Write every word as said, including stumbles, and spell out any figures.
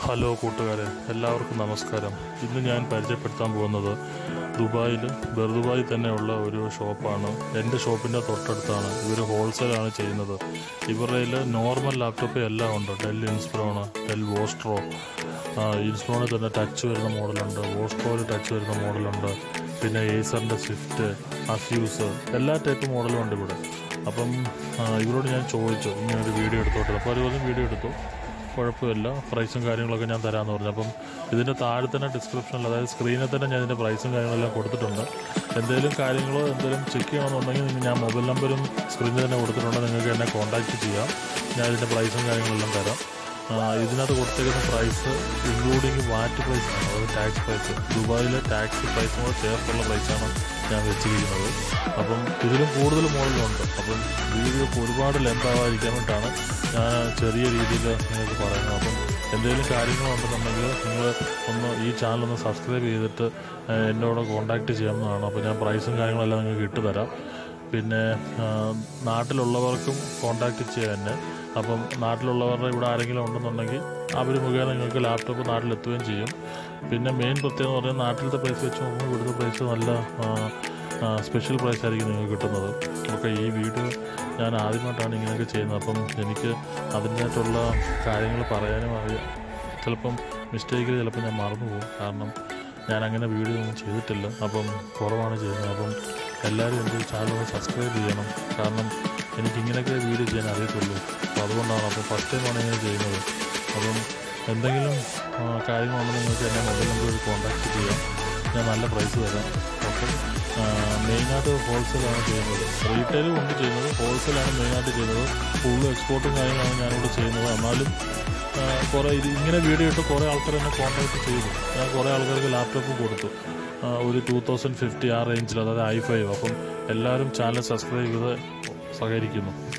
Hello കൂട്ടുകാരെ, എല്ലാവർക്കും നമസ്കാരം. ഇന്ന് ഞാൻ പരിചയപ്പെടുത്താൻ പോകുന്നത് ദുബായിൽ ബർദുബായിൽ തന്നെയുള്ള ഒരു ഷോപ്പാണ്. എൻ്റെ ഷോപ്പിൻ്റെ തൊട്ടടുത്താണ്. ഇവർ ഹോൾസെയിലാണ് ചെയ്യുന്നത്. ഇവരുടെ നോർമൽ ലാപ്ടോപ്പ് എല്ലാം ഉണ്ട്. ഡെൽ ഇൻസ്പ്രോണ്, ഡെൽ വോസ്ട്രോ, ഇൻസ്പ്രോണിൽ തന്നെ ടച്ച് വരുന്ന മോഡലുണ്ട്, വോസ്ട്രോയിൽ ടച്ച് വരുന്ന മോഡലുണ്ട്, പിന്നെ ഏസറിൻ്റെ സ്വിഫ്റ്റ്, അസ്യൂസ്, എല്ലാ ടൈപ്പ് മോഡലും ഉണ്ട് ഇവിടെ. അപ്പം ഇവരോട് ഞാൻ ചോദിച്ചു ഇങ്ങനെ ഒരു വീഡിയോ എടുത്തോട്ടെ. അപ്പോൾ ഒരു ദിവസം വീഡിയോ എടുത്തു, കുഴപ്പമില്ല, പ്രൈസും കാര്യങ്ങളൊക്കെ ഞാൻ തരാമെന്ന് പറഞ്ഞു. അപ്പം ഇതിൻ്റെ താഴെ തന്നെ ഡിസ്ക്രിപ്ഷനിൽ, അതായത് സ്ക്രീനിൽ തന്നെ ഞാൻ ഇതിൻ്റെ പ്രൈസും കാര്യങ്ങളെല്ലാം കൊടുത്തിട്ടുണ്ട്. എന്തെങ്കിലും കാര്യങ്ങളോ എന്തെങ്കിലും ചെക്ക് ചെയ്യണമെന്നുണ്ടെങ്കിൽ നിങ്ങൾ ഞാൻ മൊബൈൽ നമ്പരും സ്ക്രീനിൽ തന്നെ കൊടുത്തിട്ടുണ്ട്. നിങ്ങൾക്ക് എന്നെ കോൺടാക്റ്റ് ചെയ്യാം. ഞാൻ ഇതിൻ്റെ പ്രൈസും കാര്യങ്ങളെല്ലാം തരാം. ഇതിനകത്ത് കൊടുത്തേക്കുന്ന പ്രൈസ് ഇൻക്ലൂഡിങ് വാറ്റ് പ്രൈസാണ്, അതായത് ടാക്സ് പ്രൈസ്. ദുബായിലെ ടാക്സ് പ്രൈസും കൂടെ ചേർത്തുള്ള പ്രൈസാണ് ഞാൻ വെച്ചിരിക്കുന്നത്. അപ്പം ഇതിലും കൂടുതൽ മോഡലുണ്ട്. അപ്പം വീഡിയോ ഒരുപാട് ലെന്ത് ആവാതിരിക്കാൻ വേണ്ടിയിട്ടാണ് ഞാൻ ചെറിയ രീതിയിൽ നിങ്ങൾക്ക് പറയുന്നത്. അപ്പം എന്തെങ്കിലും കാര്യങ്ങളുണ്ടെന്നുണ്ടെങ്കിൽ നിങ്ങൾ ഒന്ന് ഈ ചാനലൊന്ന് സബ്സ്ക്രൈബ് ചെയ്തിട്ട് എന്നോട് കോൺടാക്റ്റ് ചെയ്യാവുന്നതാണ്. അപ്പോൾ ഞാൻ പ്രൈസും കാര്യങ്ങളെല്ലാം നിങ്ങൾക്ക് ഇട്ട് തരാം. പിന്നെ നാട്ടിലുള്ളവർക്കും കോൺടാക്റ്റ് ചെയ്യാൻ തന്നെ. അപ്പം നാട്ടിലുള്ളവരുടെ ഇവിടെ ആരെങ്കിലും ഉണ്ടെന്നുണ്ടെങ്കിൽ അവർ മുഖേന നിങ്ങൾക്ക് ലാപ്ടോപ്പ് നാട്ടിലെത്തുകയും ചെയ്യും. പിന്നെ മെയിൻ പ്രത്യേകത എന്ന് പറഞ്ഞാൽ നാട്ടിലത്തെ പ്രൈസ് വെച്ച് നോക്കുമ്പോൾ ഇവിടുത്തെ പ്രൈസ് നല്ല സ്പെഷ്യൽ പ്രൈസ് ആയിരിക്കും നിങ്ങൾക്ക് കിട്ടുന്നത്. ഓക്കെ, ഈ വീഡിയോ ഞാൻ ആദ്യമായിട്ടാണ് ഇങ്ങനെയൊക്കെ ചെയ്യുന്നത്. അപ്പം എനിക്ക് അതിൻ്റെതായിട്ടുള്ള കാര്യങ്ങൾ പറയാനും അറിയാം. ചിലപ്പം മിസ്റ്റേക്കിൽ ചിലപ്പോൾ ഞാൻ മറന്നു പോകും, കാരണം ഞാൻ അങ്ങനെ വീഡിയോ ഒന്നും ചെയ്തിട്ടില്ല. അപ്പം കുറവാണ് ചെയ്യുന്നത്. അപ്പം എല്ലാവരും എൻ്റെ ചാനൽ ഒന്ന് സബ്സ്ക്രൈബ് ചെയ്യണം, കാരണം എനിക്കിങ്ങനെയൊക്കെ വീഡിയോ ചെയ്യാൻ അറിയത്തുള്ളൂ. അപ്പോൾ അതുകൊണ്ടാണ്. അപ്പോൾ ഫസ്റ്റ് ടൈമാണ് ഇങ്ങനെ ചെയ്യുന്നത്. അപ്പം എന്തെങ്കിലും കാര്യങ്ങളുണ്ടെങ്കിൽ നിങ്ങൾക്ക് എന്നെ മൊബൈൽ നമ്പറിൽ കോൺടാക്റ്റ് ചെയ്യാം. ഞാൻ നല്ല പ്രൈസ് തരാം. ഓക്കെ, മെയിനായിട്ട് ഹോൾസെയിലാണ് ചെയ്യുന്നത്. റീറ്റെയിലും കൊണ്ട് ചെയ്യുന്നത്, ഹോൾസെയിലാണ് മെയിനായിട്ട് ചെയ്യുന്നത്. ഫുള്ള് എക്സ്പോർട്ടും കാര്യങ്ങളാണ് ഞാനിവിടെ ചെയ്യുന്നത്. എന്നാലും കുറേ ഇത് ഇങ്ങനെ വീഡിയോ ഇട്ട് കുറേ ആൾക്കാർ എന്നെ കോൺടാക്റ്റ് ചെയ്തു. ഞാൻ കുറേ ആൾക്കാർക്ക് ലാപ്ടോപ്പ് കൊടുത്തു, ഒരു ടു തൗസൻഡ് ഫിഫ്റ്റി ആ റേഞ്ചിൽ, അതായത് ഐ ഫൈവ്. അപ്പം എല്ലാവരും ചാനൽ സബ്സ്ക്രൈബ് ചെയ്ത് സഹകരിക്കുന്നു.